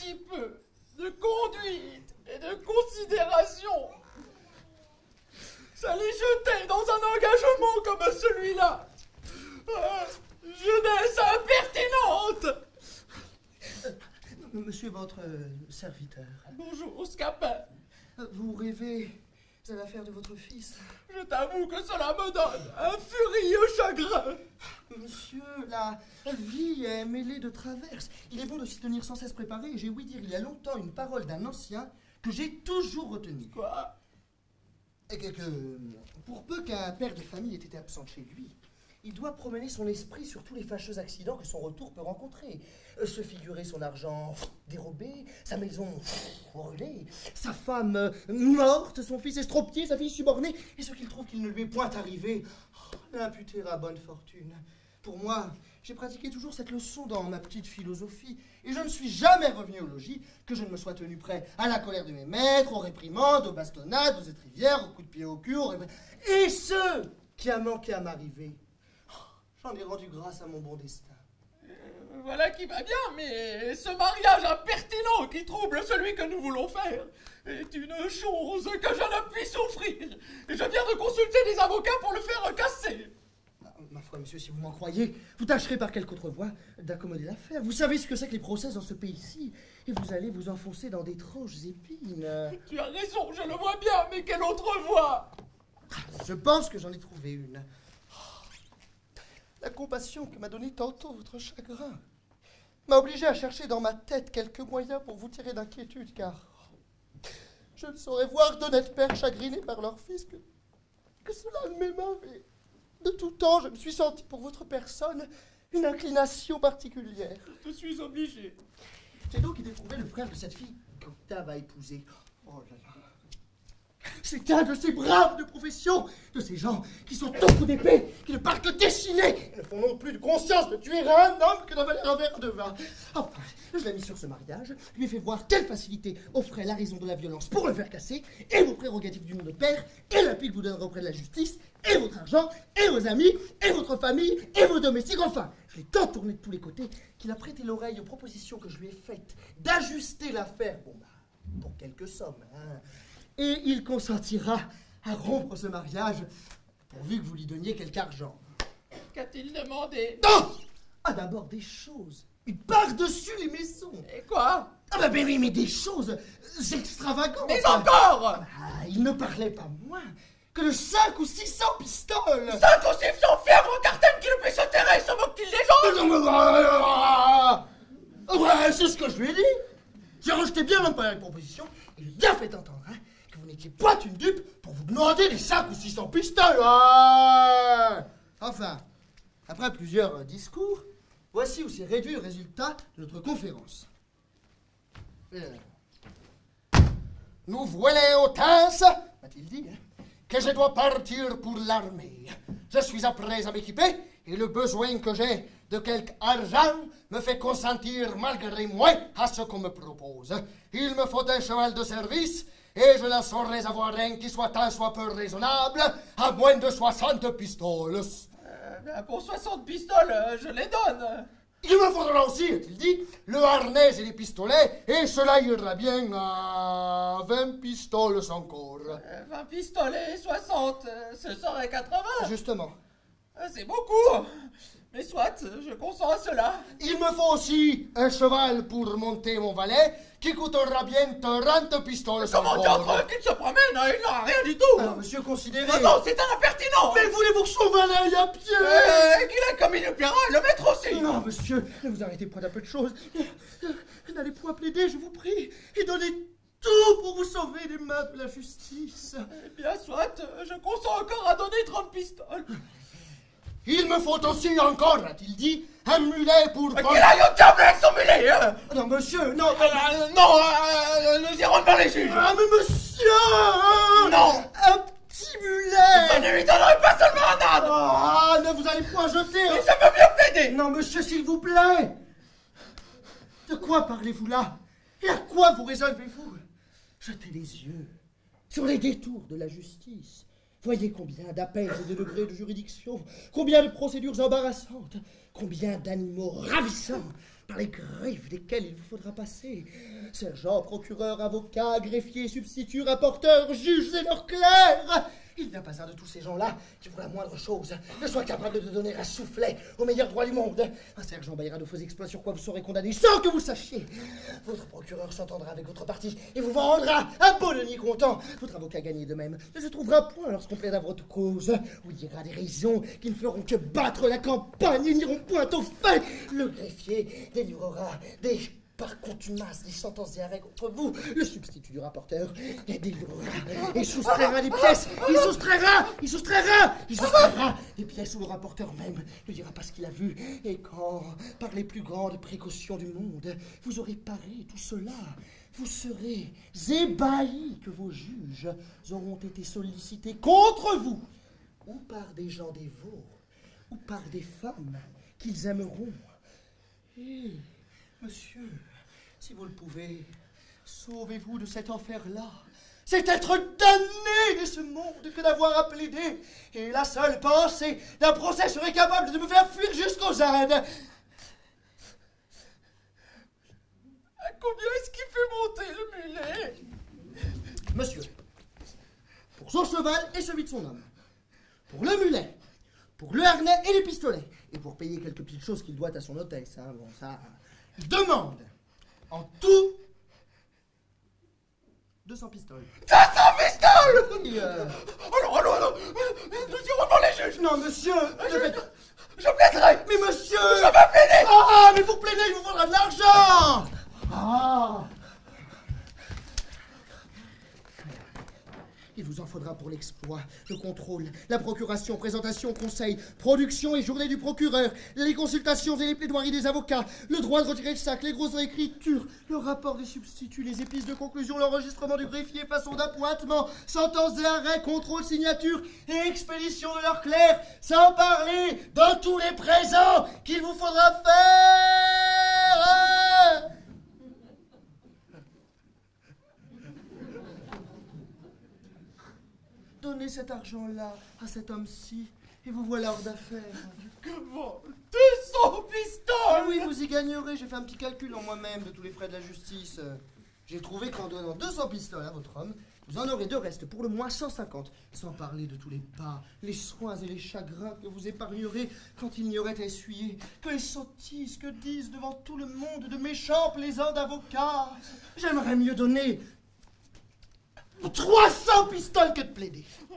petit peu de conduite et de considération. S'allez jeter dans un engagement comme celui-là. Jeunesse impertinente. Monsieur votre serviteur. Bonjour, Scapin. Vous rêvez à l'affaire de votre fils? Je t'avoue que cela me donne un furieux chagrin. Monsieur, la vie est mêlée de traverses. Il est bon de s'y tenir sans cesse préparé. Et j'ai ouï dire il y a longtemps une parole d'un ancien que j'ai toujours retenue. Quoi? Et que, pour peu qu'un père de famille ait été absent de chez lui, il doit promener son esprit sur tous les fâcheux accidents que son retour peut rencontrer. Se figurer son argent dérobé, sa maison brûlée, sa femme morte, son fils estropié, sa fille subornée, et ce qu'il trouve qu'il ne lui est point arrivé, l'imputer à bonne fortune. Pour moi, j'ai pratiqué toujours cette leçon dans ma petite philosophie, et je ne suis jamais revenu au logis que je ne me sois tenu prêt à la colère de mes maîtres, aux réprimandes, aux bastonnades, aux étrivières, aux coups de pied au cul, et ce qui a manqué à m'arriver. J'en ai rendu grâce à mon bon destin. Voilà qui va bien, mais ce mariage impertinent qui trouble celui que nous voulons faire est une chose que je ne puis souffrir. Et je viens de consulter des avocats pour le faire casser. Ma foi, monsieur, si vous m'en croyez, vous tâcherez par quelque autre voie d'accommoder l'affaire. Vous savez ce que c'est que les procès dans ce pays-ci, et vous allez vous enfoncer dans d'étranges épines. Tu as raison, je le vois bien, mais quelle autre voie? Je pense que j'en ai trouvé une. La compassion que m'a donnée tantôt votre chagrin m'a obligé à chercher dans ma tête quelques moyens pour vous tirer d'inquiétude, car je ne saurais voir d'honnêtes pères chagrinés par leur fils que cela ne m'aimait. Mais de tout temps, je me suis senti pour votre personne une inclination particulière. Je suis obligé. J'ai donc été trouver le frère de cette fille qu'Octave a épousée. Oh là là. C'est un de ces braves de profession, de ces gens qui sont au coup d'épée, qui ne parlent que dessiner, et ne font non plus de conscience de tuer un homme que d'avaler un verre de vin. Enfin, je l'ai mis sur ce mariage, lui ai fait voir quelle facilité offrait la raison de la violence pour le faire casser, et vos prérogatives du nom de père, et l'appui que vous donnerez auprès de la justice, et votre argent, et vos amis, et votre famille, et vos domestiques. Enfin, je l'ai tant tourné de tous les côtés qu'il a prêté l'oreille aux propositions que je lui ai faites d'ajuster l'affaire, pour quelques sommes, hein. Et il consentira à rompre ce mariage, pourvu que vous lui donniez quelque argent. Qu'a-t-il demandé? Non! Ah, d'abord des choses. Il par-dessus les maisons. Et quoi? Ah bah ben oui, mais des choses extravagantes. Mais encore! Ah, il ne parlait pas moins que de 500 ou 600 pistoles. 5 ou 600 fièvres cartaines qui ne puissent se terrer, se moque-t-il des gens? Ouais, c'est ce que je lui ai dit. J'ai rejeté bien l'employeur de proposition et j'ai bien fait entendre, hein, que vous n'étiez pas une dupe pour vous demander les 5 ou 600 pistoles. Enfin, après plusieurs discours, voici où s'est réduit le résultat de notre conférence. Nous voilà au Tens, m'a-t-il dit, hein, que je dois partir pour l'armée. Je suis prêt à m'équiper et le besoin que j'ai de quelque argent me fait consentir malgré moi à ce qu'on me propose. Il me faut un cheval de service et je ne saurais avoir un qui soit tant soit peu raisonnable à moins de 60 pistoles. Pour 60 pistoles, je les donne. Il me faudra aussi, a-t-il dit, le harnais et les pistolets, et cela ira bien à 20 pistoles encore. 20 pistolets, 60, ce serait 80. Justement. C'est beaucoup. Mais soit, je consens à cela. Il me faut aussi un cheval pour monter mon valet, qui coûtera bien 30 pistoles Comment encore. diantre qu'il se promène, il n'a rien du tout. Alors, monsieur, considérez... Non, c'est un impertinent. Mais voulez-vous que son valet aille à pied? Qu'il ait commis le pirate, le maître aussi. Non, monsieur, ne vous arrêtez point d'un peu de choses. N'allez point plaider, je vous prie, et donnez tout pour vous sauver des mains de la justice. Eh bien, soit, je consens encore à donner 30 pistoles. Il me faut aussi encore, a-t-il dit, un mulet pour... Qu'il aille au diable avec son mulet, hein. Non, monsieur, non... Nous irons devant les juges. Ah, mais monsieur! Non. Un petit mulet! Je ne lui donnerai pas seulement un âne. Ah, ne vous allez point jeter! Et ça peut bien plaider. Non, monsieur, s'il vous plaît! De quoi parlez-vous là? Et à quoi vous résolvez-vous? Jetez les yeux sur les détours de la justice. Voyez combien d'appels et de degrés de juridiction, combien de procédures embarrassantes, combien d'animaux ravissants par les griffes desquelles il vous faudra passer. Sergent, procureur, avocat, greffier, substitut, rapporteur, juges et leurs clercs. Il n'y a pas un de tous ces gens-là qui, pour la moindre chose, ne soit capable de donner un soufflet au meilleur droit du monde. Un sergent baillera de faux exploits sur quoi vous serez condamné sans que vous sachiez. Votre procureur s'entendra avec votre partie et vous vendra un polonnier content. Votre avocat gagné de même ne se trouvera point lorsqu'on plaidera votre cause. Ou il dira des raisons qui ne feront que battre la campagne et n'iront point au fait. Le greffier délivrera par contumace des sentences et arrêts contre vous. Le substitut du rapporteur les délivrera et soustraira des pièces. Il soustraira des pièces où le rapporteur même ne dira pas ce qu'il a vu. Et quand, par les plus grandes précautions du monde, vous aurez paré tout cela, vous serez ébahis que vos juges auront été sollicités contre vous, ou par des gens dévots, ou par des femmes qu'ils aimeront. Et, monsieur, si vous le pouvez, sauvez-vous de cet enfer-là. C'est être damné de ce monde que d'avoir à plaider. Et la seule pensée d'un procès serait capable de me faire fuir jusqu'aux Indes. À combien est-ce qu'il fait monter le mulet? Monsieur, pour son cheval et celui de son homme, pour le mulet, pour le harnais et les pistolets, et pour payer quelques petites choses qu'il doit à son hôtesse, hein, bon, ça, il demande en tout 200 pistoles. 200 pistoles! Oui, Oh non, nous irons devant les juges! non, monsieur, Je plaiderai! mais monsieur, Je vais plaider! ah, mais pour plaider, il vous faudra de l'argent. Ah. Il vous en faudra pour l'exploit, le contrôle, la procuration, présentation, conseil, production et journée du procureur, les consultations et les plaidoiries des avocats, le droit de retirer le sac, les grosses écritures, le rapport des substituts, les épices de conclusion, l'enregistrement du greffier, façon d'appointement, sentence et arrêt, contrôle, signature et expédition de leur clerc, sans parler de tous les présents qu'il vous faudra faire. Donnez cet argent-là à cet homme-ci, et vous voilà hors d'affaires. Comment? 200 pistoles! Ah oui, vous y gagnerez. J'ai fait un petit calcul en moi-même de tous les frais de la justice. J'ai trouvé qu'en donnant 200 pistoles à votre homme, vous en aurez de reste pour le moins 150. Sans parler de tous les pas, les soins et les chagrins que vous épargnerez quand il n'y aurait à essuyer. Que les sottises que disent devant tout le monde de méchants plaisants d'avocats. J'aimerais mieux donner 300 pistoles que de plaider.